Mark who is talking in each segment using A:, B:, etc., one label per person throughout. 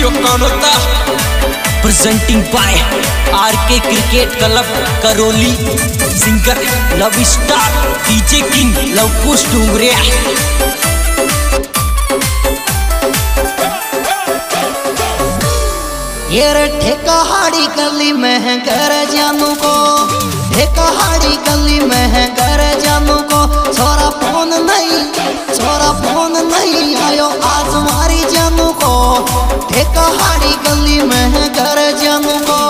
A: Studio Kanauta presenting by RK cricket club Karauli. Singer love star DJ king Lavkush Dungariya.
B: ये ठेकाहाड़ी गली में है घर जानू को, ठेकाहाड़ी गली में है घर जानू को। छोरा फोन नहीं आयो आज मारी जानू को, ठेकाहाड़ी गली में है घर जानू को।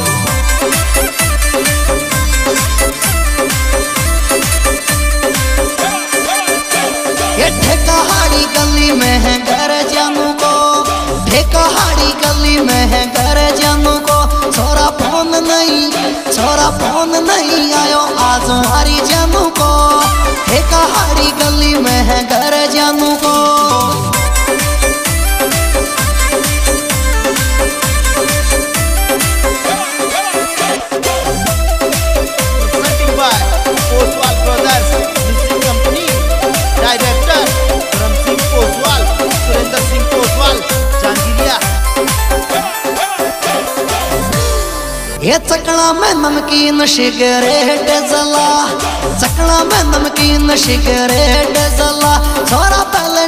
B: ये ठेकाहाड़ी गली में है घर जानू को, ठेकाहाड़ी गली में है घर जानू को। छोरा फोन नहीं आयो आज मारी जानू को, ठेकाहाड़ी गली में है घर जानू को। ये चकला में नमकीन सिगरेट जला, चकला में नमकीन सिगरेट जला। छोरा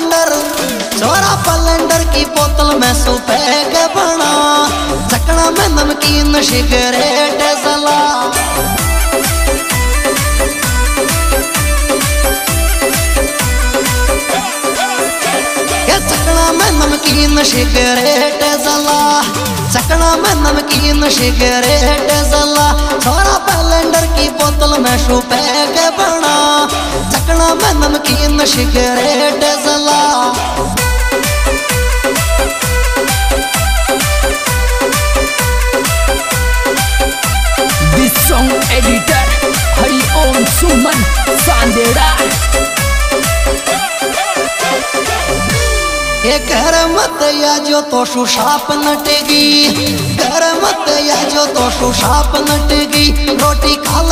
B: पैलेंडर की बोतल में सुपेग बना, चकला में नमकीन सिगरेट जला। ये चकला में नमकीन सिगरेट जला, चकला में नमकीन सिगरेट जला। छोरा पैलेंडर की बोतल में सुपेग बना, चकला में नमकीन सिगरेट जला।
A: This song editor Hari Om Suman Sandera.
B: ये घर मत या जो तो सुशाप नटेगी, घर मत या जो तो सुशाप नटेगी। रोटी खा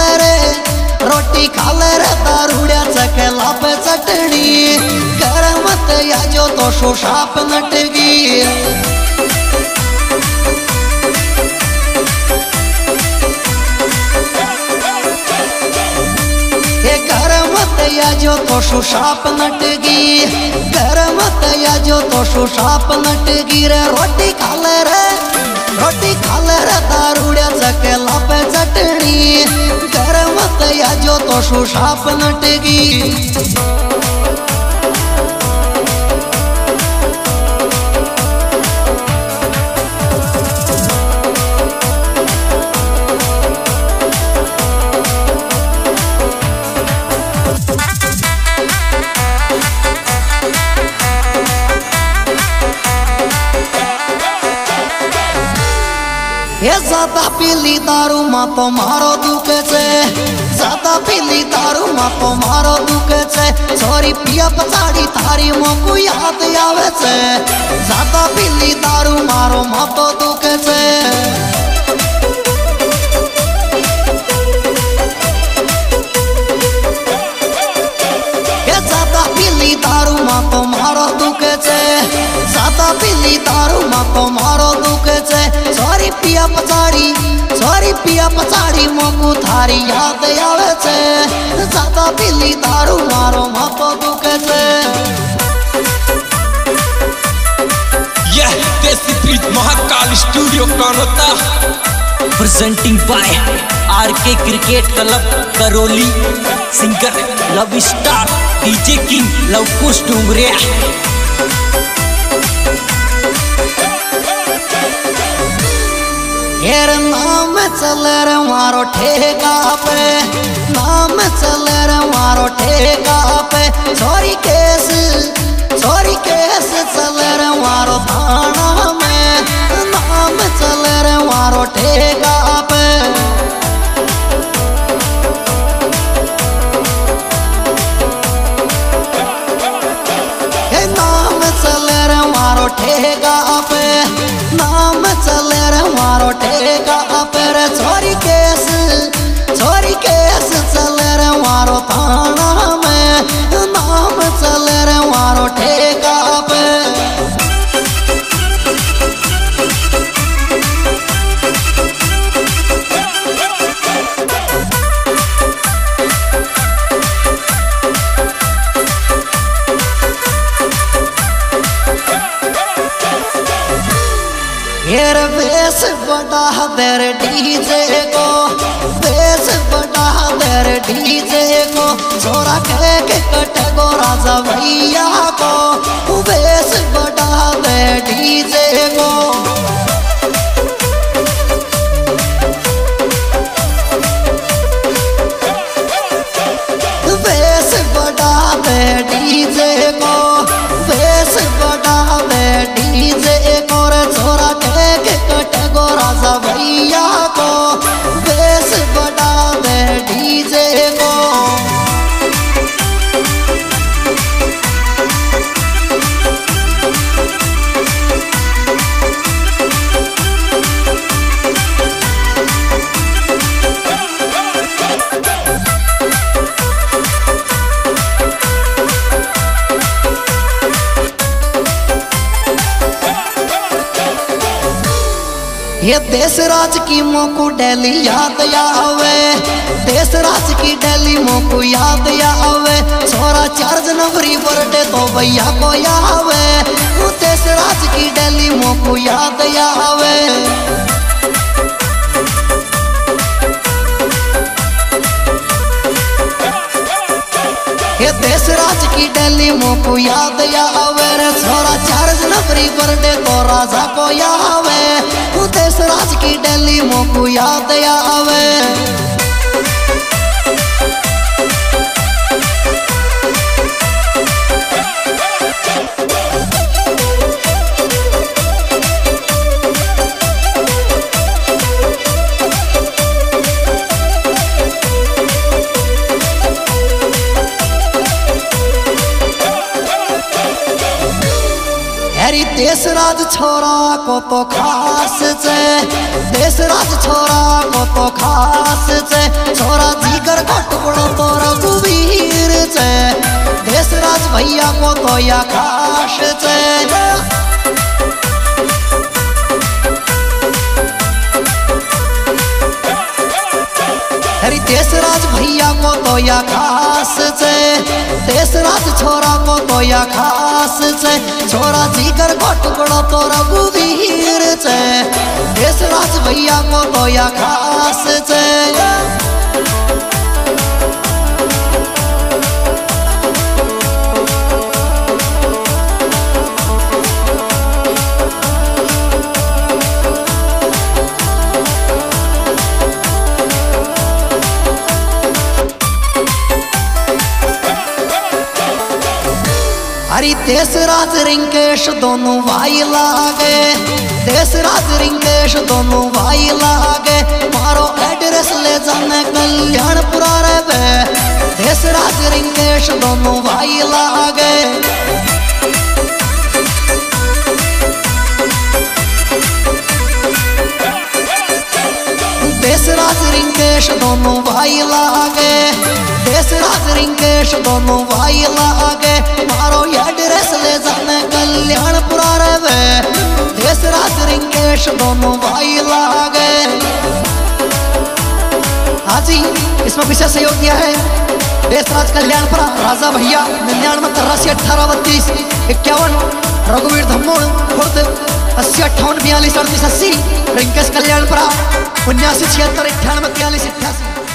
B: ले रे दारूड़िया चकेला पे चटनी, घर मत या जो तो सुशाप नटेगी। या जो तो सुशाप नटगी, घर मत या जो तो सुशाप नटगी रे। रोटी खा ले रे दारूड़िया चकेला पे चटनी, घर मत या जो तो सुशाप नटगी। ये ज्यादा पीली दारू माँ तो मारो दुखे से, ज्यादा पीली दारू माँ तो मारो दुखे से। छोरी पिया पचाड़ी थारी मों को याद आवे से, ज्यादा पीली दारू मारो माँ तो दुखे से। ये ज्यादा पीली दारू माँ तो मारो दुखे से, ज्यादा पीली दारू माँ तो मारो दुखे से। छोरी पिया पचाड़ी मोकू थारी याद आवे से, ज्यादा पीली दारू मारो मापो दुखे से।
A: यह देसी प्रीत Mahakal studio Kanauta presenting by RK cricket club Karauli. Singer love star DJ king Lavkush Dungariya.
B: यार नाम चले रे मारो ठेका पे, नाम चले रे मारो ठेका पे। छोरी केस चले रे मारो थाना में, नाम चले रे मारो ठेका पे। नाम चले रे मारो ठेका पे, नाम चले रे मारो ठेका पे रे। छोरी केस चले रे मारो थाना में, नाम चले बढ़ा दे रे डीजे को, बेस बढ़ा दे रे डीजे को, छोरा के कटे गो राजा भैया को, बेस बढ़ा दे डीजे को। बेस बढ़ा दे डीजे को, बेस बढ़ा दे डीजे को रे, छोरा के कटे गो राजा भैया को, बेस बढ़ा दे डीजे को। ये देश राज की मोको डेली याद आवे, देश राज की डेली मोको याद आवे, छोरा 4 जनवरी बर्थडे तो भैया को आवे, देश राज की डेली मोको याद आवे। ये देश राज की डेली मोको याद आवे रे, छोरा 4 जनवरी बर्थडे तो राजा को आवे, देश राज की डेली मोको याद आवे। देश राज छोरा को तो खास छे, देश राज छोरा को तो खास छे, छोरा जीगर को टुकड़ो तो रघुवीर छे, देश राज भैया को तो या खास छे। देश राज भैया को तो या खास छे, देश राज छोरा को तो या खास छे, छोरा जीगर को टुकड़ो तो रघुवीर छे, देश राज भैया को तो या खास छे। हरी देश राज रिंकेश दोनों भाई लागे, देश राज रिंकेश दोनों भाई लागे, मारो एड्रेस ले जाने कल्याणपुरा रे, देश राज रिंकेश दोनों भाई लागे। देश राज रिंकेश दोनों भाई लागे, देश राज रिंकेश दोनों भाई लागे, मारो एड्रेस ले जाने कल्याणपुरा रे, देश राज रिंकेश दोनों भाई लागे। हाँ जी, इसमें विशेष सहयोग दिया है देश राज कल्याणपुरा राजा भैया 99 83 18 32 51, रघुवीर धम्मोड़ खुर्द 80 58 42 38 80, रिंकेश कल्याणपुरा 79 76 98 42 88।